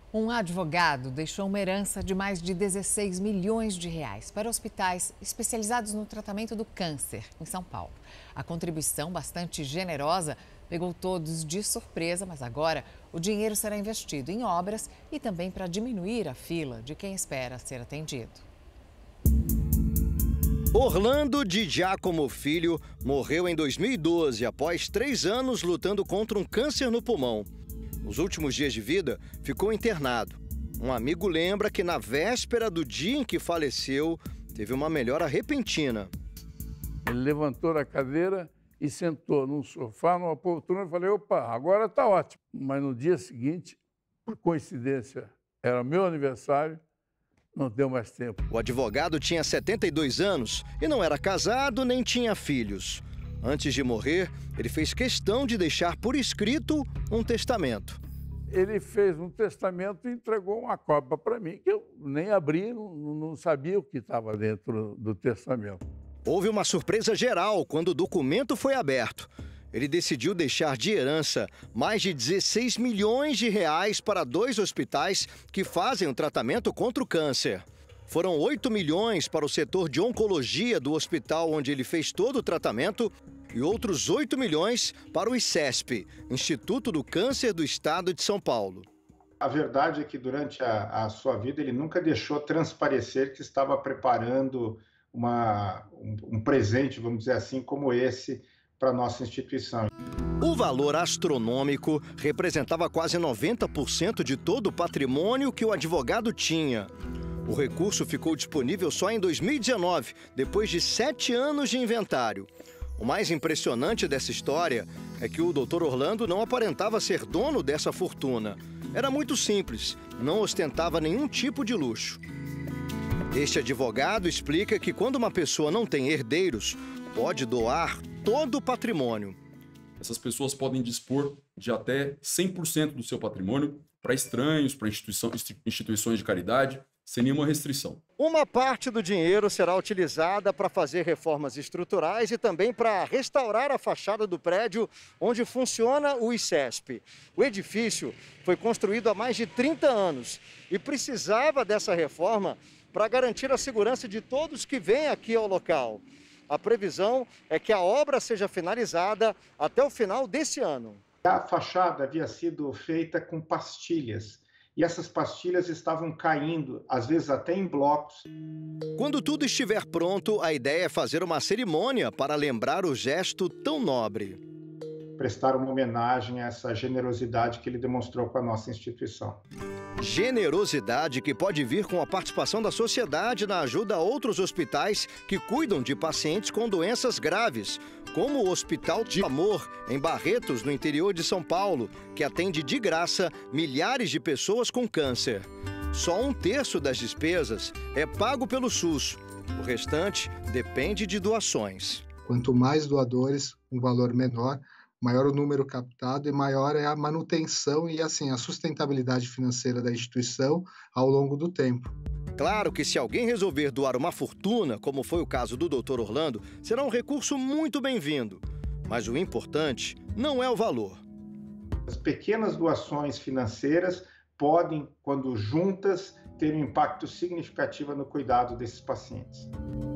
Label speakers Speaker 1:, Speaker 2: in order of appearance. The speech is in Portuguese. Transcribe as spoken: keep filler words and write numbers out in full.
Speaker 1: Um advogado deixou uma herança de mais de dezesseis milhões de reais para hospitais especializados no tratamento do câncer em São Paulo. A contribuição, bastante generosa, pegou todos de surpresa, mas agora o dinheiro será investido em obras e também para diminuir a fila de quem espera ser atendido.
Speaker 2: Orlando Di Giacomo Filho morreu em dois mil e doze, após três anos lutando contra um câncer no pulmão. Nos últimos dias de vida, ficou internado. Um amigo lembra que na véspera do dia em que faleceu, teve uma melhora repentina.
Speaker 3: Ele levantou da cadeira e sentou num sofá, numa poltrona, e falei, opa, agora está ótimo. Mas no dia seguinte, por coincidência, era meu aniversário, não deu mais tempo.
Speaker 2: O advogado tinha setenta e dois anos e não era casado nem tinha filhos. Antes de morrer, ele fez questão de deixar por escrito um testamento.
Speaker 3: Ele fez um testamento e entregou uma cópia para mim, que eu nem abri, não, não sabia o que estava dentro do testamento.
Speaker 2: Houve uma surpresa geral quando o documento foi aberto. Ele decidiu deixar de herança mais de dezesseis milhões de reais para dois hospitais que fazem o tratamento contra o câncer. Foram oito milhões para o setor de oncologia do hospital onde ele fez todo o tratamento e outros oito milhões para o ICESP, Instituto do Câncer do Estado de São Paulo.
Speaker 4: A verdade é que durante a, a sua vida ele nunca deixou transparecer que estava preparando uma, um, um presente, vamos dizer assim, como esse para a nossa instituição.
Speaker 2: O valor astronômico representava quase noventa por cento de todo o patrimônio que o advogado tinha. O recurso ficou disponível só em dois mil e dezenove, depois de sete anos de inventário. O mais impressionante dessa história é que o doutor Orlando não aparentava ser dono dessa fortuna. Era muito simples, não ostentava nenhum tipo de luxo. Este advogado explica que quando uma pessoa não tem herdeiros, pode doar todo o patrimônio.
Speaker 5: Essas pessoas podem dispor de até cem por cento do seu patrimônio para estranhos, para instituição, instituições de caridade, sem nenhuma restrição.
Speaker 2: Uma parte do dinheiro será utilizada para fazer reformas estruturais e também para restaurar a fachada do prédio onde funciona o ICESP. O edifício foi construído há mais de trinta anos e precisava dessa reforma para garantir a segurança de todos que vêm aqui ao local. A previsão é que a obra seja finalizada até o final desse ano.
Speaker 4: A fachada havia sido feita com pastilhas. E essas pastilhas estavam caindo, às vezes até em blocos.
Speaker 2: Quando tudo estiver pronto, a ideia é fazer uma cerimônia para lembrar o gesto tão nobre.
Speaker 4: Prestar uma homenagem a essa generosidade que ele demonstrou com a nossa instituição.
Speaker 2: Generosidade que pode vir com a participação da sociedade na ajuda a outros hospitais que cuidam de pacientes com doenças graves, como o Hospital de Amor, em Barretos, no interior de São Paulo, que atende de graça milhares de pessoas com câncer. Só um terço das despesas é pago pelo SUS. O restante depende de doações.
Speaker 6: Quanto mais doadores, um valor menor, maior o número captado e maior é a manutenção e assim a sustentabilidade financeira da instituição ao longo do tempo.
Speaker 2: Claro que se alguém resolver doar uma fortuna, como foi o caso do doutor Orlando, será um recurso muito bem-vindo. Mas o importante não é o valor.
Speaker 4: As pequenas doações financeiras podem, quando juntas, ter um impacto significativo no cuidado desses pacientes.